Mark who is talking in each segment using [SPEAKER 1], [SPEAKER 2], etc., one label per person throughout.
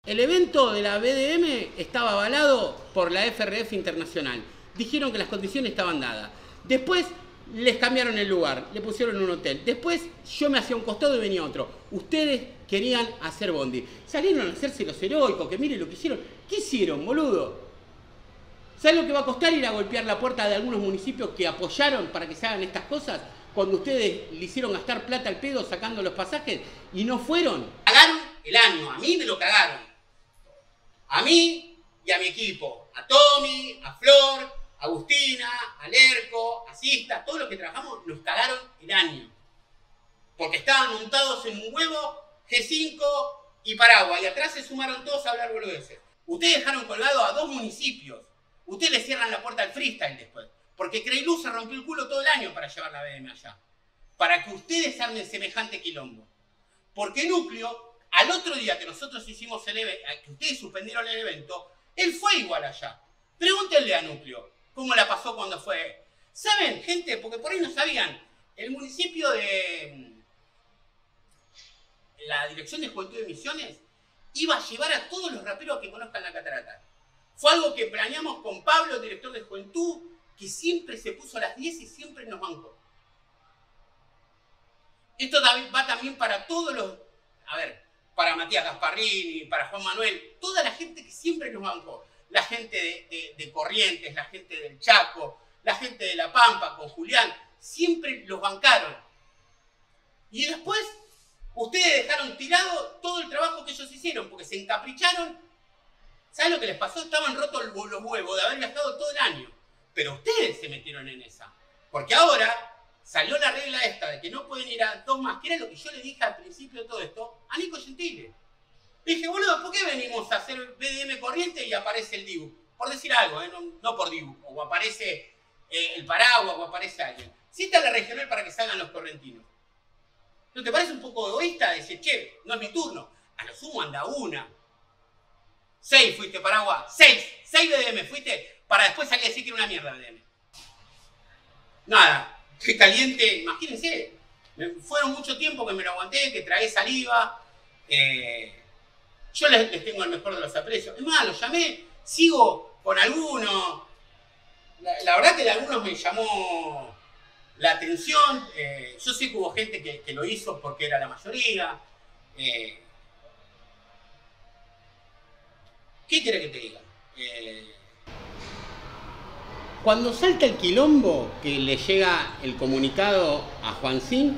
[SPEAKER 1] El evento de la BDM estaba avalado por la FRF Internacional. Dijeron que las condiciones estaban dadas. Después les cambiaron el lugar, le pusieron un hotel. Después yo me hacía un costado y venía otro. Ustedes querían hacer bondi. Salieron a hacerse los heroicos, que miren lo que hicieron. ¿Qué hicieron, boludo? ¿Saben lo que va a costar ir a golpear la puerta de algunos municipios que apoyaron para que se hagan estas cosas? Cuando ustedes le hicieron gastar plata al pedo sacando los pasajes y no fueron. Cagaron el año, a mí me lo cagaron. A mí y a mi equipo. A Tommy, a Flor, a Agustina, a Lerco, a Sista, todos los que trabajamos nos cagaron el año. Porque estaban montados en un huevo, G5 y Paraguay. Y atrás se sumaron todos a hablar boludeces. Ustedes dejaron colgado a 2 municipios. Ustedes le cierran la puerta al freestyle después. Porque Creilú se rompió el culo todo el año para llevar la BDM allá. Para que ustedes armen semejante quilombo. Porque Núcleo, al otro día que nosotros hicimos el evento, que ustedes suspendieron el evento, él fue igual allá. Pregúntenle a Núcleo cómo la pasó cuando fue. ¿Saben, gente? Porque por ahí no sabían. El municipio de la Dirección de Juventud de Misiones iba a llevar a todos los raperos que conozcan la catarata. Fue algo que planeamos con Pablo, el director de Juventud, que siempre se puso a las 10 y siempre nos bancó. Esto va también para todos los... A ver, para Matías Gasparrini, para Juan Manuel, toda la gente que siempre nos bancó. La gente de Corrientes, la gente del Chaco, la gente de La Pampa con Julián, siempre los bancaron. Y después, ustedes dejaron tirado todo el trabajo que ellos hicieron, porque se encapricharon. ¿Saben lo que les pasó? Estaban rotos los huevos de haber viajado todo el año. Pero ustedes se metieron en esa. Porque ahora salió la regla esta de que no pueden ir a 2 más, que era lo que yo le dije al principio de todo esto, a Nico Gentile. Le dije, boludo, ¿por qué venimos a hacer BDM Corriente y aparece el Dibu? Por decir algo, no por Dibu. O aparece el Paraguas o aparece alguien. Si está la regional para que salgan los correntinos. ¿No te parece un poco egoísta decir, che, no es mi turno? A lo sumo anda una. 6 fuiste, Paraguas. 6 BDM fuiste para después salir a decir que era una mierda BDM. Nada. Qué caliente, imagínense. Fueron mucho tiempo que me lo aguanté, que tragué saliva. Yo les tengo el mejor de los aprecios. Es más, los llamé, sigo con algunos. La verdad que de algunos me llamó la atención. Yo sé que hubo gente que lo hizo porque era la mayoría. ¿Qué quiere que te diga? Cuando salta el quilombo, que le llega el comunicado a Juancín,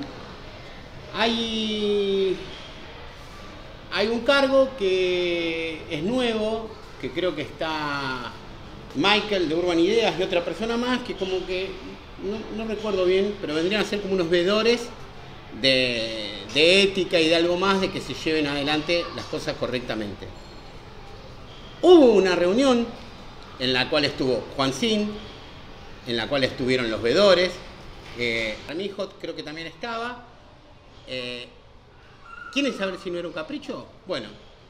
[SPEAKER 1] hay un cargo que es nuevo, que creo que está Michael de Urban Ideas y otra persona más, que como que, no recuerdo bien, pero vendrían a ser como unos veedores de ética y de algo más, de que se lleven adelante las cosas correctamente. Hubo una reunión en la cual estuvo Juancín, en la cual estuvieron los veedores, Ramijot creo que también estaba. ¿Quieren saber si no era un capricho? Bueno,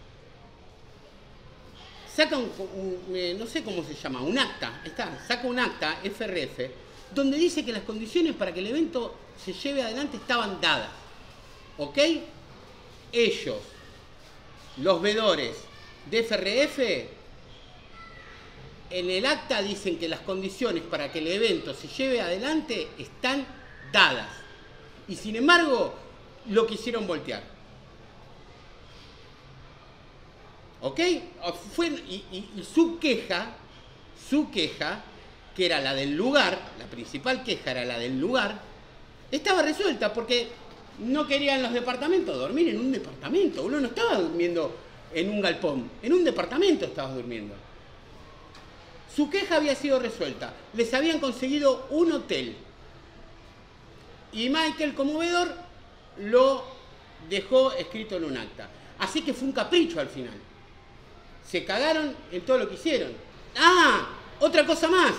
[SPEAKER 1] saca no sé cómo se llama, un acta, saca un acta, FRF, donde dice que las condiciones para que el evento se lleve adelante estaban dadas. ¿Ok? Ellos, los veedores de FRF, en el acta dicen que las condiciones para que el evento se lleve adelante están dadas. Y sin embargo, lo quisieron voltear. ¿Ok? Y su queja, que era la del lugar, la principal queja era la del lugar, estaba resuelta porque no querían los departamentos dormir en un departamento. Uno no estaba durmiendo en un galpón, en un departamento estabas durmiendo. Su queja había sido resuelta. Les habían conseguido un hotel. Y Michael, como veedor, lo dejó escrito en un acta. Así que fue un capricho al final. Se cagaron en todo lo que hicieron. ¡Ah! Otra cosa más.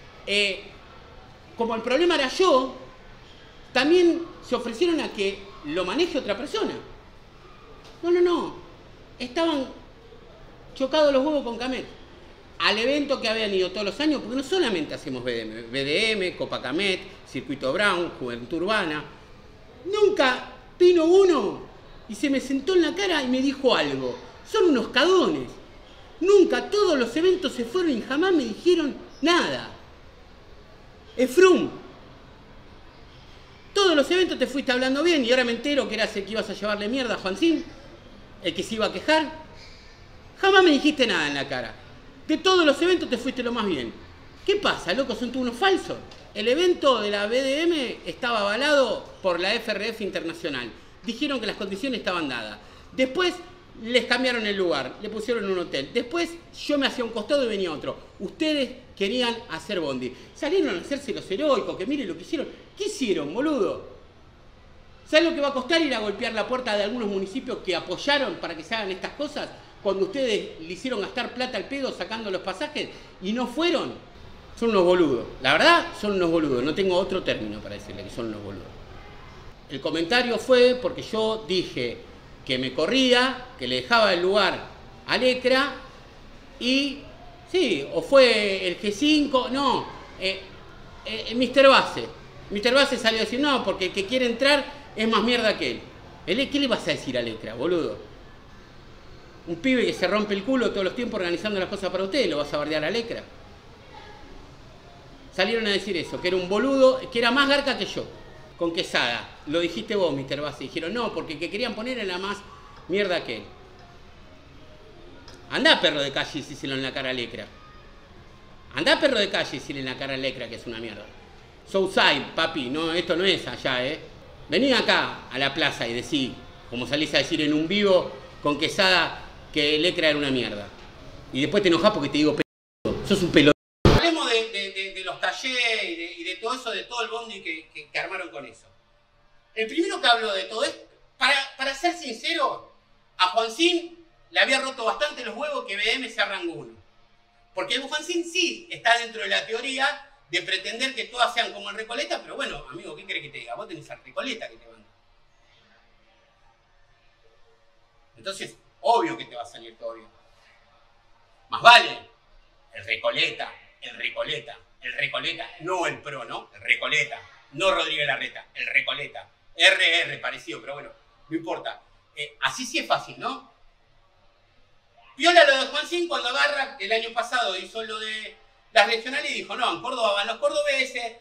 [SPEAKER 1] Como el problema era yo, también se ofrecieron a que lo maneje otra persona. No. Estaban chocados los huevos con Camet. Al evento que habían ido todos los años, porque no solamente hacemos BDM, Copa Camet, Circuito Brown, Juventud Urbana. Nunca vino uno y se me sentó en la cara y me dijo algo. Son unos cagones. Nunca, todos los eventos se fueron y jamás me dijeron nada. Efrum, todos los eventos te fuiste hablando bien y ahora me entero que eras el que ibas a llevarle mierda a Juancín, el que se iba a quejar. Jamás me dijiste nada en la cara. De todos los eventos te fuiste lo más bien. ¿Qué pasa, loco? ¿Son todos unos falsos? El evento de la BDM estaba avalado por la FRF Internacional. Dijeron que las condiciones estaban dadas. Después les cambiaron el lugar, le pusieron un hotel. Después yo me hacía un costado y venía otro. Ustedes querían hacer bondi. Salieron a hacerse los heroicos, que miren lo que hicieron. ¿Qué hicieron, boludo? ¿Saben lo que va a costar ir a golpear la puerta de algunos municipios que apoyaron para que se hagan estas cosas? Cuando ustedes le hicieron gastar plata al pedo sacando los pasajes y no fueron. Son unos boludos. La verdad, son unos boludos. No tengo otro término para decirle que son unos boludos. El comentario fue porque yo dije que me corría, que le dejaba el lugar a Lecra y, sí, o fue el G5, no, Mr. Base. Mr. Base salió a decir, no, porque el que quiere entrar es más mierda que él. ¿Qué le vas a decir a Lecra, boludo? Un pibe que se rompe el culo todos los tiempos organizando las cosas para ustedes, ¿lo vas a bardear a Lecra? Salieron a decir eso, que era un boludo, que era más garca que yo, con Quesada. Lo dijiste vos, Mr. Base. Dijeron, no, porque el que querían poner era más mierda que él. Andá, perro de calle, y decíselo en la cara a Lecra. Andá, perro de calle, y decíle en la cara a Lecra que es una mierda. Southside, papi, no, esto no es allá, Vení acá a la plaza y decí, como salís a decir en un vivo con Quesada, que Lecra era una mierda. Y después te enojás porque te digo pelotudo. Sos un pelotudo. Hablemos de los talleres y de todo eso, de todo el bondi que armaron con eso. El primero que hablo de todo esto, para ser sincero, a Juancín le había roto bastante los huevos que BM sea rango 1. Porque Juancín sí está dentro de la teoría de pretender que todas sean como el Recoleta, pero bueno, amigo, ¿qué querés que te diga? Vos tenés al Recoleta que te banca. Entonces, obvio que te va a salir todo bien. Más vale el Recoleta, no el Pro, ¿no? El Recoleta, no Rodríguez Larreta, el Recoleta. RR parecido, pero bueno, no importa. Así sí es fácil, ¿no? Viola lo de Juancín cuando agarra, el año pasado hizo lo de las regionales y dijo, no, en Córdoba van los cordobeses.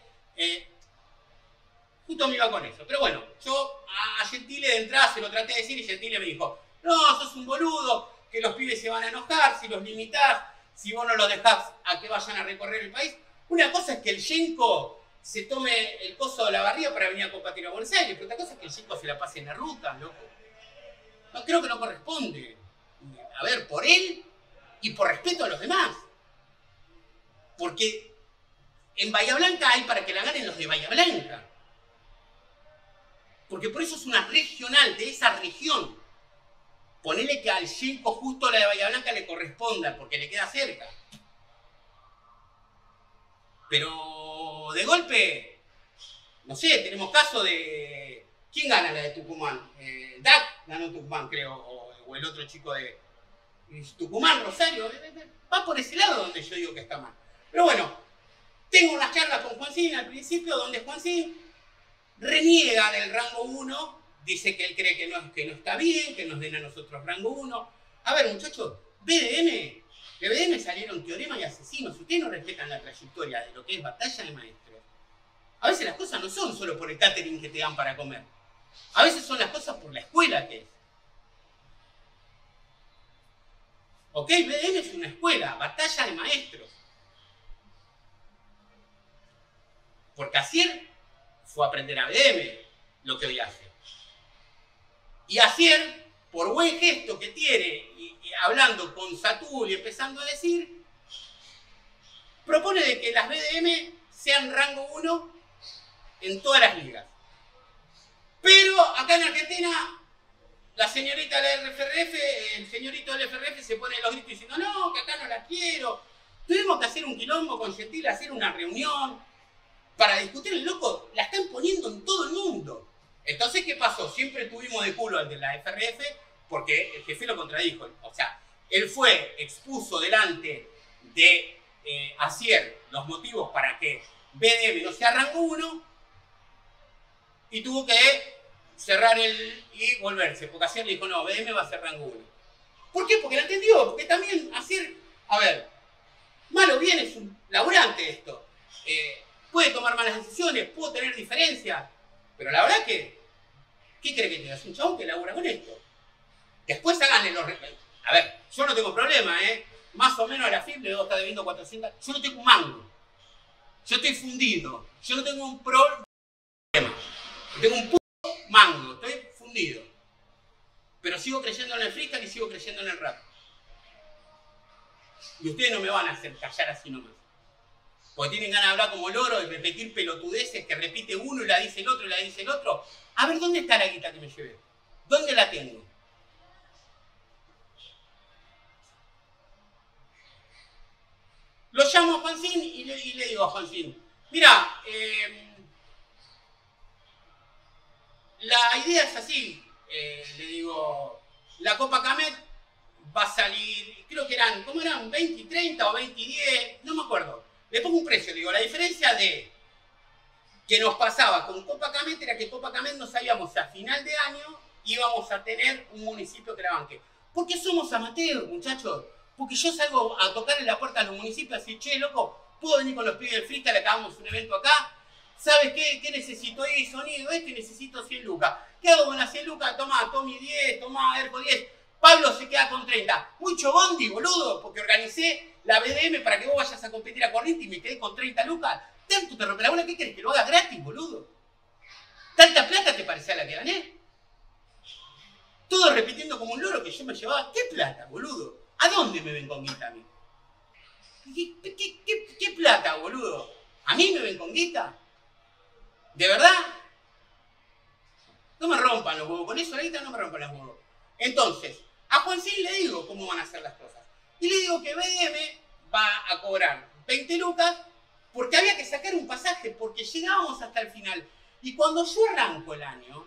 [SPEAKER 1] Justo me iba con eso. Pero bueno, yo a Gentile de entrada se lo traté de decir y Gentile me dijo, no, sos un boludo, que los pibes se van a enojar si los limitás, si vos no los dejás a que vayan a recorrer el país. Una cosa es que el Yenko se tome el coso de la barriga para venir a combatir a Buenos Aires, pero otra cosa es que el Yenko se la pase en la ruta, loco. No, creo que no corresponde. A ver, por él y por respeto a los demás. Porque en Bahía Blanca hay para que la ganen los de Bahía Blanca. Porque por eso es una regional de esa región. Ponele que al Yenko justo la de Bahía Blanca le corresponda, porque le queda cerca. Pero de golpe, no sé, tenemos caso de... ¿Quién gana la de Tucumán? Dac ganó Tucumán, creo, o el otro chico de Tucumán, Rosario. Va por ese lado donde yo digo que está mal. Pero bueno, tengo unas charlas con Juancín al principio, donde Juancín reniega del rango 1, dice que él cree que no está bien, que nos den a nosotros rango 1. A ver, muchachos, de BDM salieron Teorema y Asesinos. Ustedes no respetan la trayectoria de lo que es Batalla de Maestros. A veces las cosas no son solo por el catering que te dan para comer. A veces son las cosas por la escuela que es. Ok, BDM es una escuela, Batalla de Maestros. Porque Asier fue a aprender a BDM lo que hoy hace. Y Asier, por buen gesto que tiene, y hablando con Satul y empezando a decir, propone de que las BDM sean rango 1 en todas las ligas. Pero acá en Argentina, la señorita de la FRF, el señorito del FRF se pone los gritos diciendo, no, que acá no la quiero. Tuvimos que hacer un quilombo con Gentile, hacer una reunión para discutir. El loco la están poniendo en todo el mundo. Entonces, ¿qué pasó? Siempre tuvimos de culo al de la FRF porque el jefe lo contradijo. O sea, él expuso delante de Asier los motivos para que BDM no sea rango 1 y tuvo que cerrar y volverse, porque Asier le dijo, no, BDM va a ser rango 1. ¿Por qué? Porque la entendió, porque también hacer, a ver, mal o bien es un laburante esto. Puede tomar malas decisiones, puedo tener diferencias, pero la verdad que, ¿qué cree que te das? Un chabón que labura con esto. Después háganle los... A ver, yo no tengo problema, más o menos a la FIP le debo estar debiendo 400... Yo no tengo un mango. Yo estoy fundido. Yo no tengo un problema. Tengo un puto mango. Estoy fundido. Pero sigo creyendo en el freestyle y sigo creyendo en el rap. Y ustedes no me van a hacer callar así nomás. Porque tienen ganas de hablar como loro, de repetir pelotudeces que repite uno y la dice el otro y la dice el otro. A ver, ¿dónde está la guita que me llevé? ¿Dónde la tengo? Lo llamo a Juancín y le digo a Juancín, mira, la idea es así, le digo, la Copa Camet va a salir, creo que eran, ¿cómo eran? 20, 30 o 20, 10, no me acuerdo. Le pongo un precio, digo, la diferencia de que nos pasaba con Copa Camet era que Copa Camet no sabíamos si a final de año íbamos a tener un municipio que la banque. Porque somos amateurs, muchachos. Porque yo salgo a tocar en la puerta de los municipios y decir, che, loco, ¿puedo venir con los pibes del freestyle? Acabamos un evento acá. ¿Sabes qué? ¿Qué necesito? Sonido este y necesito 100 lucas. ¿Qué hago con las 100 lucas? Tomá, Tommy 10, tomá, Erco 10. Pablo se queda con 30. Mucho bondi, boludo, porque organicé la BDM para que vos vayas a competir a corriente y me quedé con 30 lucas. ¿Tanto te rompe la bola? ¿Qué querés? ¿Que lo haga gratis, boludo? ¿Tanta plata te parecía la que gané? Todo repitiendo como un loro que yo me llevaba. ¿Qué plata, boludo? ¿A dónde me ven con guita a mí? ¿Qué plata, boludo? ¿A mí me ven con guita? ¿De verdad? No me rompan los huevos. Con eso la guita no me rompan los huevos. Entonces, a Juancín le digo cómo van a hacer las cosas. Y le digo que BDM va a cobrar 20 lucas porque había que sacar un pasaje, porque llegábamos hasta el final. Y cuando yo arranco el año,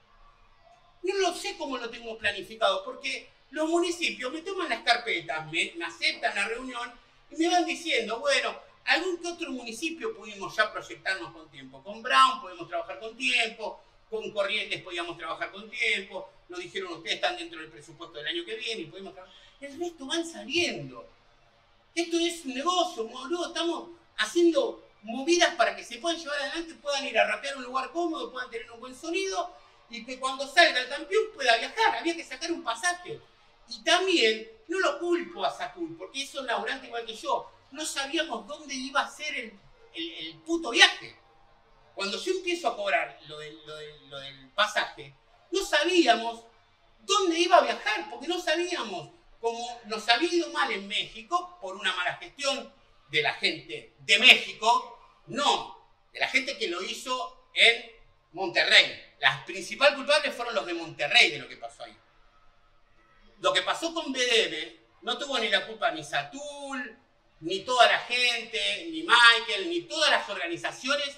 [SPEAKER 1] no lo sé cómo lo tengo planificado, porque los municipios me toman las carpetas, me aceptan la reunión y me van diciendo, bueno, algún que otro municipio pudimos ya proyectarnos con tiempo. Con Brown podemos trabajar con tiempo, con Corrientes podíamos trabajar con tiempo, nos dijeron ustedes están dentro del presupuesto del año que viene y podemos trabajar. El resto van saliendo. Esto es un negocio, boludo, estamos haciendo movidas para que se puedan llevar adelante, puedan ir a rapear a un lugar cómodo, puedan tener un buen sonido y que cuando salga el campeón pueda viajar. Había que sacar un pasaje. Y también, no lo culpo a Satul, porque es un laburante igual que yo. No sabíamos dónde iba a ser el puto viaje. Cuando yo empiezo a cobrar lo del pasaje, no sabíamos dónde iba a viajar, porque no sabíamos. Como nos había ido mal en México por una mala gestión de la gente de México, no, de la gente que lo hizo en Monterrey. Las principales culpables fueron los de Monterrey de lo que pasó ahí. Lo que pasó con BDM no tuvo ni la culpa ni Satul, ni toda la gente, ni Michael, ni todas las organizaciones.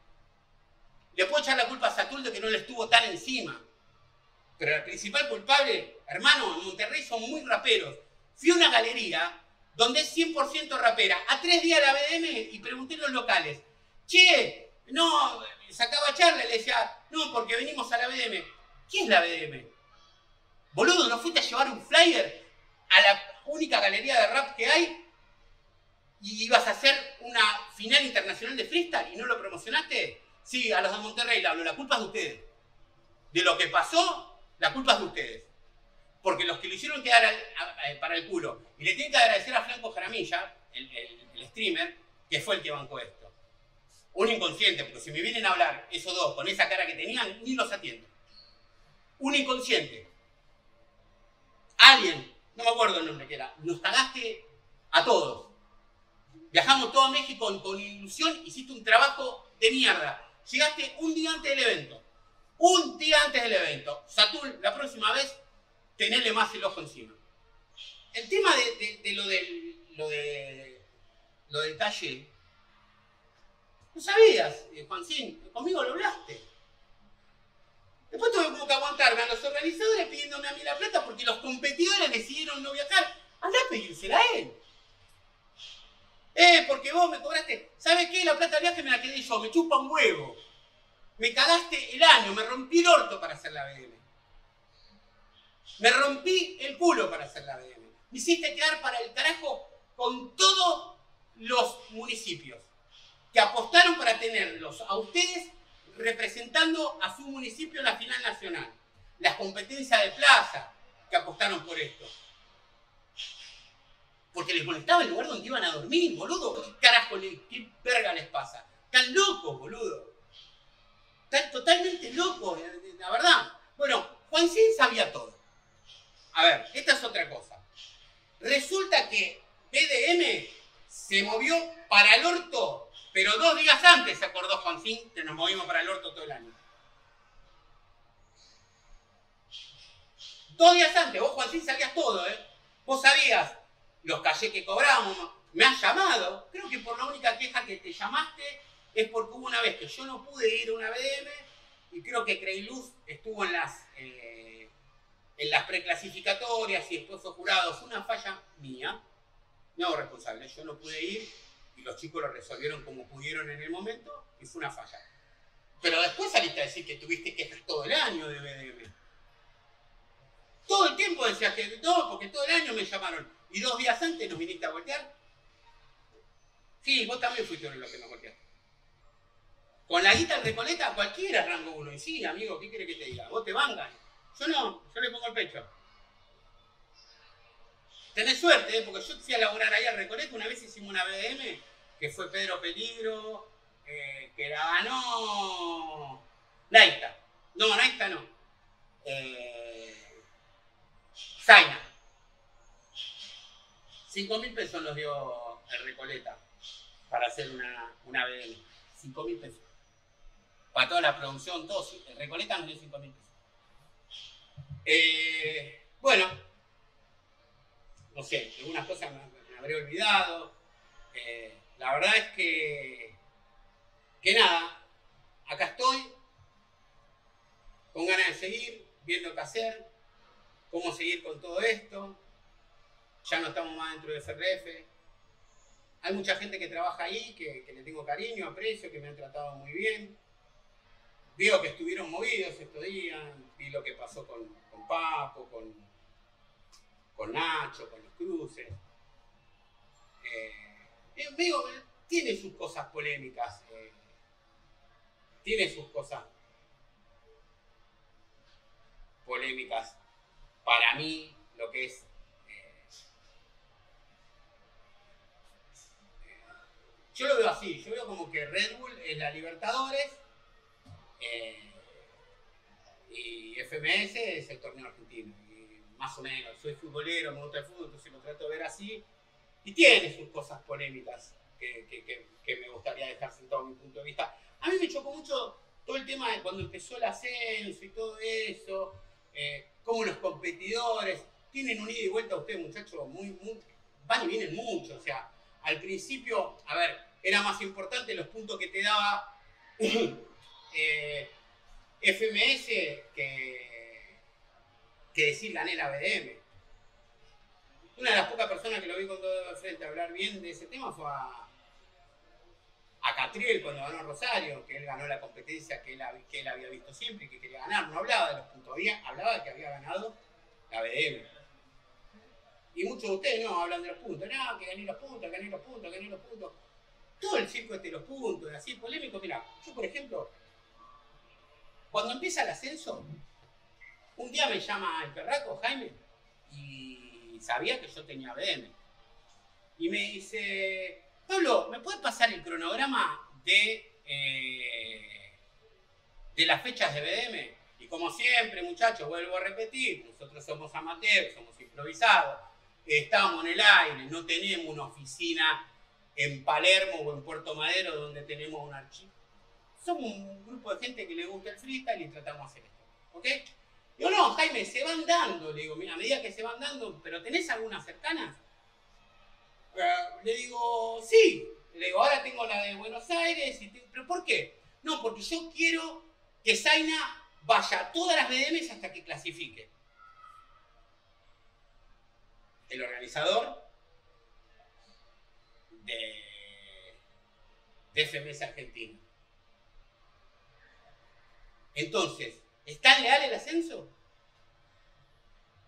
[SPEAKER 1] Le puedo echar la culpa a Satul de que no le estuvo tan encima. Pero el principal culpable, hermano, en Monterrey son muy raperos. Fui a una galería donde es 100% rapera. A 3 días la BDM y pregunté en los locales. Che, no, sacaba charla y le decía, no, porque venimos a la BDM. ¿Qué es la BDM? Boludo, ¿no fuiste a llevar un flyer a la única galería de rap que hay? ¿Y ibas a hacer una final internacional de freestyle y no lo promocionaste? Sí, a los de Monterrey le hablo, la culpa es de ustedes. De lo que pasó, la culpa es de ustedes. Porque los que lo hicieron quedar para el culo. Y le tienen que agradecer a Franco Jaramilla, el streamer, que fue el que bancó esto. Un inconsciente, porque si me vienen a hablar esos dos con esa cara que tenían, ni los atiendo. Un inconsciente. Alguien, no me acuerdo el nombre que era, nos cagaste a todos. Viajamos todo a México con ilusión, hiciste un trabajo de mierda. Llegaste un día antes del evento. Un día antes del evento. Satul, la próxima vez, tenerle más el ojo encima. El tema de lo del talle, no sabías, Juancín, conmigo lo hablaste. Después tuve como que aguantarme a los organizadores pidiéndome a mí la plata porque los competidores decidieron no viajar. Andá a pedírsela a él. Porque vos me cobraste. ¿Sabes qué? La plata del viaje me la quedé yo, me chupa un huevo. Me cagaste el año, me rompí el orto para hacer la BDM. Me rompí el culo para hacer la BDM. Me hiciste quedar para el carajo con todos los municipios que apostaron para tenerlos a ustedes representando a su municipio en la final nacional. Las competencias de plaza que apostaron por esto. Porque les molestaba el lugar donde iban a dormir, boludo. ¿Qué carajo, qué verga les pasa? Están locos, boludo. Están totalmente locos, la verdad. Bueno, Juancín sabía todo. A ver, esta es otra cosa. Resulta que BDM se movió para el orto, pero 2 días antes se acordó Juancín que nos movimos para el orto todo el año. 2 días antes, vos Juancín sabías todo, ¿eh? Vos sabías los cachés que cobramos, me has llamado. Creo que por la única queja que te llamaste es porque hubo una vez que yo no pude ir a una BDM y creo que Creiluz estuvo en las preclasificatorias y después fue jurado. Fue una falla mía, me hago responsable, yo no pude ir y los chicos lo resolvieron como pudieron en el momento y fue una falla. Pero después saliste a decir que tuviste quejas todo el año de BDM. Todo el tiempo decías que no, porque todo el año me llamaron. Y 2 días antes nos viniste a voltear. Sí, vos también fuiste uno de los que nos volteaste. Con la guita en Recoleta cualquiera es rango 1. Y sí, amigo, ¿qué quiere que te diga? Vos te bancan. Yo no, yo le pongo el pecho. Tenés suerte, porque yo fui a laburar ahí al Recoleta. Una vez hicimos una BDM que fue Pedro Peligro, que la ganó Naita. No, Naita no. Zaina. 5.000 pesos nos dio el Recoleta para hacer una BDM. 5.000 pesos. Para toda la producción, todo. El Recoleta nos dio 5.000 pesos. Bueno, no sé, algunas cosas me habré olvidado. La verdad es que nada, acá estoy, con ganas de seguir, viendo qué hacer, cómo seguir con todo esto. Ya no estamos más dentro de FRF. Hay mucha gente que trabaja ahí, que le tengo cariño, aprecio, que me han tratado muy bien. Veo que estuvieron movidos estos días, vi lo que pasó con Papo, con Nacho, con los cruces. Veo, tiene sus cosas polémicas, tiene sus cosas polémicas. Para mí, lo que es yo lo veo así, yo veo como que Red Bull es la Libertadores y FMS es el torneo argentino. Y más o menos, soy futbolero, me gusta el fútbol, entonces lo trato de ver así. Y tiene sus cosas polémicas que me gustaría dejar sentado mi punto de vista. A mí me chocó mucho todo el tema de cuando empezó el ascenso y todo eso, como los competidores tienen un ida y vuelta. Ustedes, muchachos, muy, van y vienen mucho. O sea, al principio, a ver, era más importante los puntos que te daba FMS que decir gané la BDM. Una de las pocas personas que lo vi con todo de frente a hablar bien de ese tema fue a Catriel cuando ganó Rosario, que él ganó la competencia que él había visto siempre y que quería ganar. No hablaba de los puntos, hablaba de que había ganado la BDM. Y muchos de ustedes no hablan de los puntos. No, que gané los puntos, gané los puntos, gané los puntos. Todo el circo de los puntos, así polémico. Mira, yo por ejemplo, cuando empieza el ascenso, un día me llama el perraco Jaime y sabía que yo tenía BDM. Y me dice, Pablo, ¿me puedes pasar el cronograma de las fechas de BDM? Y como siempre, muchachos, vuelvo a repetir, nosotros somos amateurs, somos improvisados, estamos en el aire, no tenemos una oficina en Palermo o en Puerto Madero donde tenemos un archivo. Somos un grupo de gente que le gusta el freestyle y tratamos de hacer esto. ¿Ok? Digo, no, Jaime, se van dando. Le digo, mira, a medida que se van dando, ¿pero tenés algunas cercanas? Le digo, sí. Le digo, ahora tengo la de Buenos Aires. ¿Pero por qué? No, porque yo quiero que Zaina vaya a todas las BDMs hasta que clasifique. El organizador de FMS Argentina. Entonces, ¿está leal el ascenso?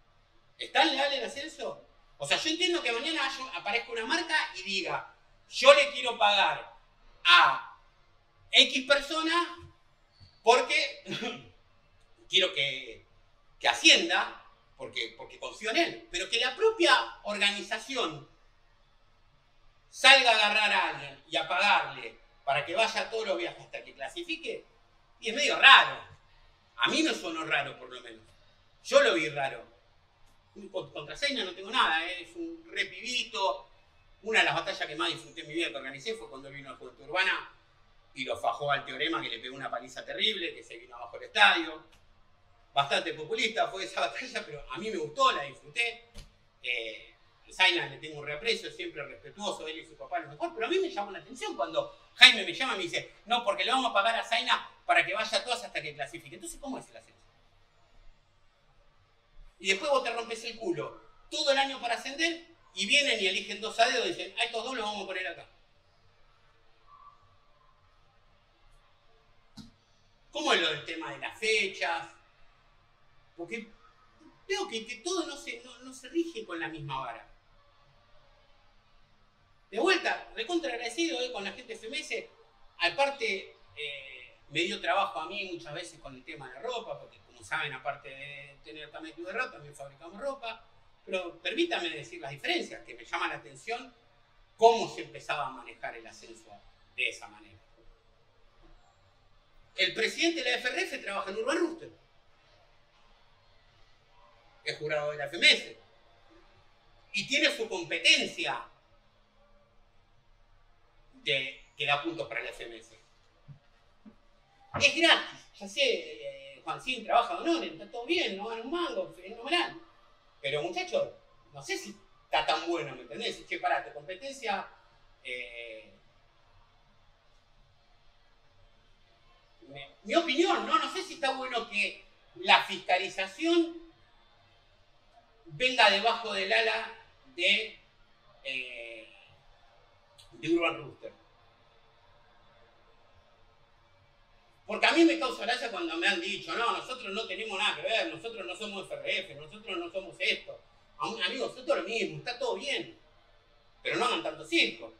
[SPEAKER 1] ¿Están leales el ascenso? O sea, yo entiendo que mañana aparezca una marca y diga, yo le quiero pagar a X persona porque quiero que ascienda, porque confío en él. Pero que la propia organización salga a agarrar a alguien y a pagarle para que vaya todos los viajes hasta que clasifique, y es medio raro. A mí me sonó raro, por lo menos. Yo lo vi raro. Contra Zaina no tengo nada, es un re pibito. Una de las batallas que más disfruté en mi vida que organicé fue cuando vino a Juventud Urbana y lo fajó al Teorema, que le pegó una paliza terrible, que se vino abajo del estadio. Bastante populista fue esa batalla, pero a mí me gustó, la disfruté. Zaina le tengo un reaprecio, siempre respetuoso, él y su papá lo mejor, pero a mí me llamó la atención cuando Jaime me llama y me dice, no, porque le vamos a pagar a Zaina para que vaya a todas hasta que clasifique. Entonces, ¿cómo es el ascenso? Y después vos te rompes el culo todo el año para ascender y vienen y eligen 2 a dedo y dicen, a estos 2 los vamos a poner acá. ¿Cómo es lo del tema de las fechas? Porque veo que todo no se rige con la misma vara. De vuelta, recontra agradecido con la gente de FMS. Aparte, me dio trabajo a mí muchas veces con el tema de la ropa, porque como saben, aparte de tener también club de ropa, también fabricamos ropa. Pero permítame decir las diferencias, que me llama la atención cómo se empezaba a manejar el ascenso de esa manera. El presidente de la FRF trabaja en Urban Rooster. Es jurado de la FMS. Y tiene su competencia que da puntos para la FMS. Es gratis, ya sé, Juancín trabaja de honor, está todo bien, no gana un mango, fenomenal. Pero muchachos, no sé si está tan bueno, ¿me entendés? Che, pará, tu competencia... mi opinión, no sé si está bueno que la fiscalización venga debajo del ala de Urban Rooster. Porque a mí me causa gracia cuando me han dicho, no, nosotros no tenemos nada que ver, nosotros no somos FRF, nosotros no somos esto. Amigos, esto es lo mismo, está todo bien. Pero no hagan tanto circo.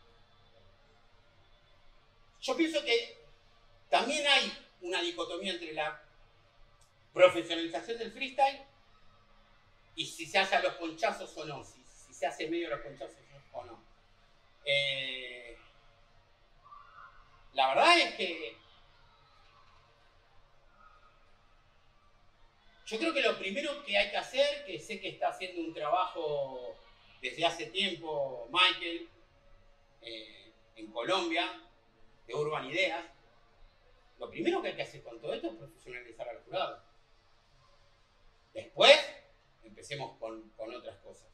[SPEAKER 1] Yo pienso que también hay una dicotomía entre la profesionalización del freestyle y si se hace a los ponchazos o no, si se hace medio a los ponchazos o no. La verdad es que yo creo que lo primero que hay que hacer, que sé que está haciendo un trabajo desde hace tiempo Michael en Colombia, de Urban Ideas, lo primero que hay que hacer con todo esto es profesionalizar al jurado. Después empecemos con otras cosas.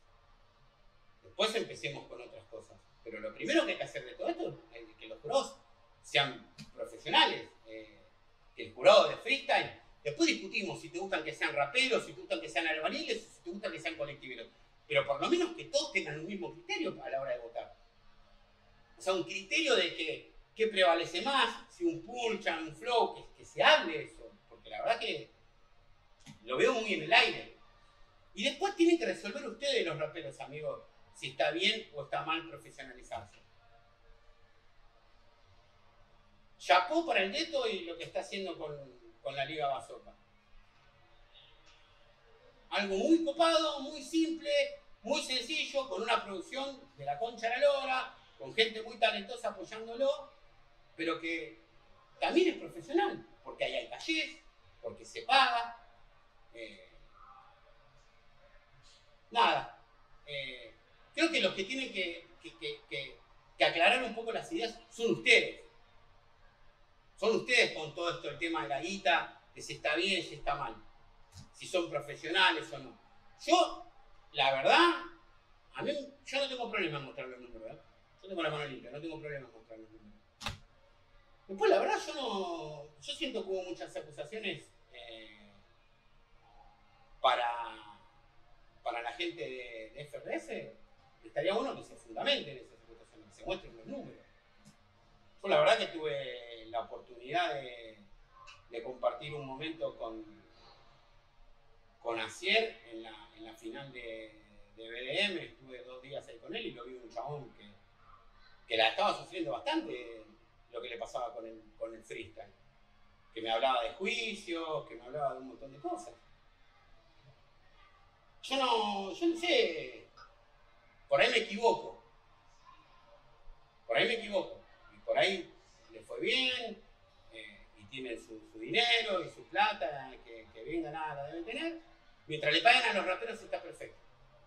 [SPEAKER 1] Pero lo primero que hay que hacer de todo esto es que los jurados sean profesionales. Que el jurado de freestyle, después discutimos si te gustan que sean raperos, si te gustan que sean albaniles, si te gustan que sean colectiveros. Pero por lo menos que todos tengan un mismo criterio a la hora de votar. O sea, un criterio de qué prevalece más, si un punch, un flow, que se hable eso. Porque la verdad que lo veo muy en el aire. Y después tienen que resolver ustedes, los raperos, amigos, si está bien o está mal profesionalizarse. Chapó para el Deto y lo que está haciendo con la Liga Bazooka. Algo muy copado, muy simple, muy sencillo, con una producción de la concha de la lora, con gente muy talentosa apoyándolo, pero que también es profesional, porque ahí hay calles, porque se paga. Creo que los que tienen que aclarar un poco las ideas son ustedes. Son ustedes con todo esto, el tema de la guita, de si está bien, si está mal, si son profesionales o no. Yo, la verdad, yo no tengo problema en mostrar los números, ¿eh? Yo tengo la mano limpia, no tengo problema en mostrar los números. Después, la verdad, yo siento que hubo muchas acusaciones para la gente de FRS. Estaría bueno que se fundamenten esas acusaciones, que se muestren los números. Yo la verdad que tuve la oportunidad de compartir un momento con con Asier en la final de BDM, estuve 2 días ahí con él y lo vi un chabón que la estaba sufriendo bastante lo que le pasaba con el freestyle. Que me hablaba de juicios, que me hablaba de un montón de cosas. Yo no sé, por ahí me equivoco. Y por ahí le fue bien, y tienen su dinero y su plata, que bien ganada la deben tener. Mientras le paguen a los raperos está perfecto.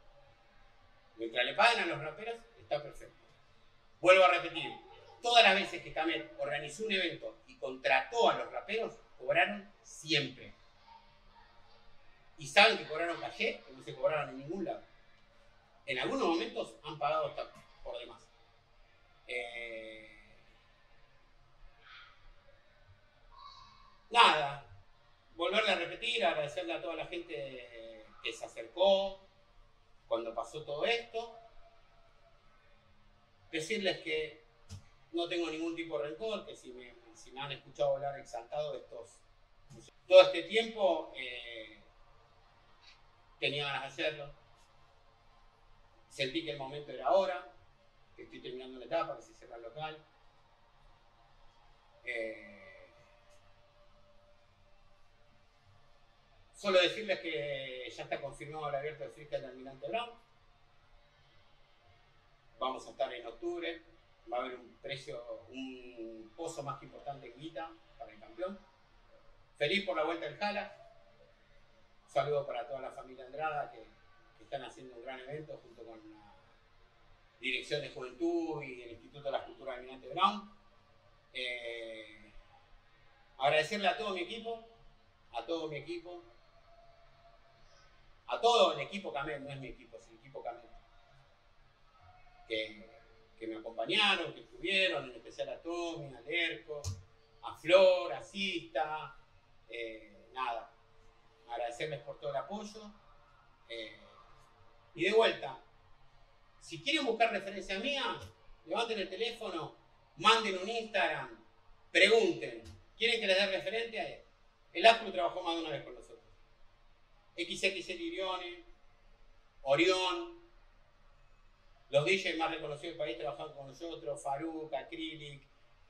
[SPEAKER 1] Vuelvo a repetir, todas las veces que Kamet organizó un evento y contrató a los raperos, cobraron siempre. Y saben que cobraron caché, que no se cobraron en ningún lado. En algunos momentos han pagado hasta por demás. Nada, volverle a repetir, agradecerle a toda la gente que se acercó cuando pasó todo esto. Decirles que no tengo ningún tipo de rencor, que si me han escuchado hablar exaltado todo este tiempo, tenía ganas de hacerlo. Sentí que el momento era ahora, que estoy terminando una etapa, que se cierra el local. Solo decirles que ya está confirmado el abierto de freestyle de Almirante Brown. Vamos a estar en octubre. Va a haber un pozo más que importante en guita para el campeón. Feliz por la vuelta del Jala. Un saludo para toda la familia Andrada que están haciendo un gran evento junto con la Dirección de Juventud y el Instituto de la Cultura de Almirante Brown. Agradecerle a todo mi equipo, a todo el equipo Kamet, no es mi equipo, es el equipo Kamet, que me acompañaron, que estuvieron, en especial a Tommy, a Lerco, a Flor, a Sista, nada, agradecerles por todo el apoyo. Y de vuelta, si quieren buscar referencia mía, levanten el teléfono, manden un Instagram, pregunten, ¿quieren que les dé referente? El Acru trabajó más de una vez con nosotros. XXL Irione, Orión, los DJs más reconocidos del país trabajaron con nosotros, Faruk, Acrylic,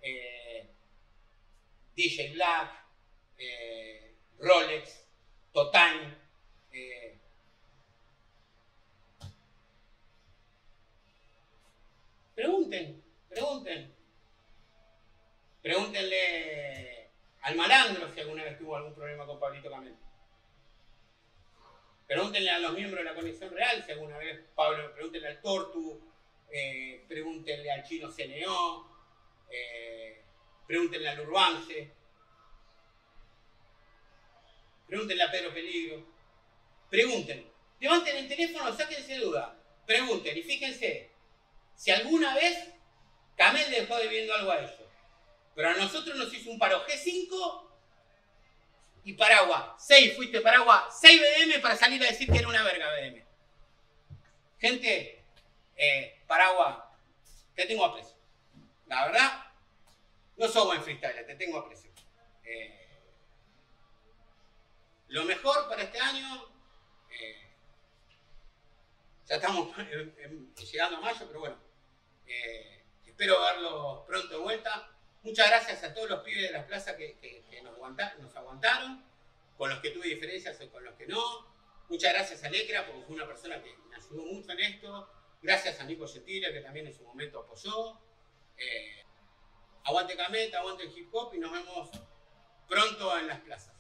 [SPEAKER 1] DJ Black, Rolex, Totime. Pregúntenle al Malandro si alguna vez tuvo algún problema con Pablito Kamet. Pregúntenle a los miembros de la Conexión Real si alguna vez pregúntenle al Tortu, pregúntenle al Chino CNO, pregúntenle al Urbance, pregúntenle a Pedro Peligro. Pregunten, levanten el teléfono, sáquense duda, pregunten y fíjense si alguna vez Kamet dejó debiendo algo a ellos. Pero a nosotros nos hizo un paro G5 y Paragua. 6 fuiste Paragua, 6 BDM para salir a decir que era una verga BDM. Gente, Paragua, te tengo aprecio. La verdad, no sos buen freestyler, te tengo aprecio. Lo mejor para este año, ya estamos llegando a mayo, pero bueno, espero verlos pronto de vuelta. Muchas gracias a todos los pibes de la plaza que nos aguantaron, con los que tuve diferencias o con los que no. Muchas gracias a Lecra, porque fue una persona que me ayudó mucho en esto. Gracias a Nico Gentile, que también en su momento apoyó. Aguante Kamet, aguante el hip hop y nos vemos pronto en las plazas.